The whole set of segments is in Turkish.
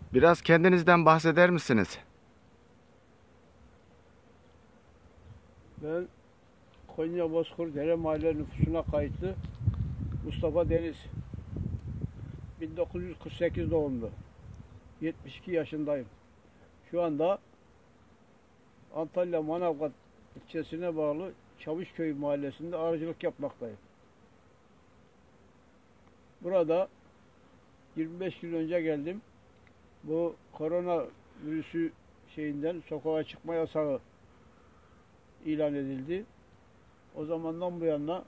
Biraz kendinizden bahseder misiniz? Ben Konya Bozkır Dere Mahalle nüfusuna kayıtlı Mustafa Deniz. 1948 doğumlu. 72 yaşındayım. Şu anda Antalya Manavgat ilçesine bağlı Çavuşköy mahallesinde arıcılık yapmaktayım. Burada 25 yıl önce geldim. Bu korona virüsü şeyinden sokağa çıkma yasağı ilan edildi. O zamandan bu yana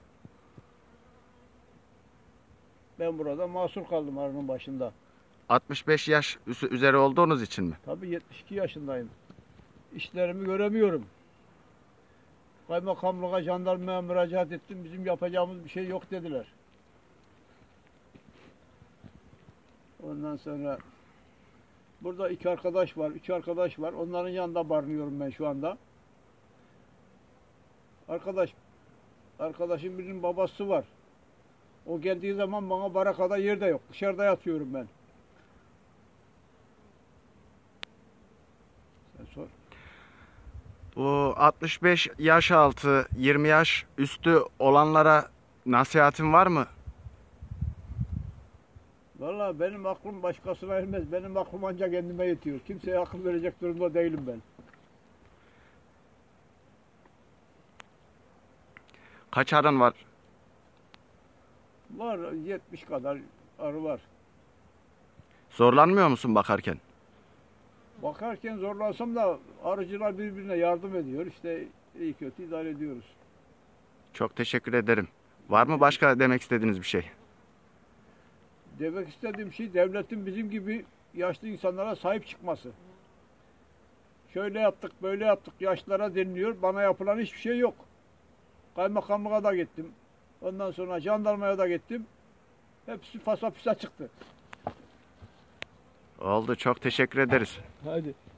ben burada mahsur kaldım arının başında. 65 yaş üzeri olduğunuz için mi? Tabii 72 yaşındayım. İşlerimi göremiyorum. Kaymakamlığa, jandarmaya müracaat ettim. Bizim yapacağımız bir şey yok dediler. Ondan sonra burada iki arkadaş var, üç arkadaş var. Onların yanında barınıyorum ben şu anda. Arkadaşın birinin babası var. O geldiği zaman bana barakada yer de yok. Dışarıda yatıyorum ben. Sen sor. Bu 65 yaş altı, 20 yaş üstü olanlara nasihatin var mı? Vallahi benim aklım başkasına ermez. Benim aklım ancak kendime yetiyor. Kimseye akıl verecek durumda değilim ben. Kaç arın var? Var 70 kadar arı var. Zorlanmıyor musun bakarken? Bakarken zorlansam da arıcılar birbirine yardım ediyor. İşte iyi kötü idare ediyoruz. Çok teşekkür ederim. Var mı başka demek istediğiniz bir şey? Demek istediğim şey devletin bizim gibi yaşlı insanlara sahip çıkması. Şöyle yaptık, böyle yaptık, yaşlılara deniliyor. Bana yapılan hiçbir şey yok. Kaymakamlığa da gittim. Ondan sonra jandarmaya da gittim. Hepsi fasafiso çıktı. Oldu. Çok teşekkür ederiz. Hadi.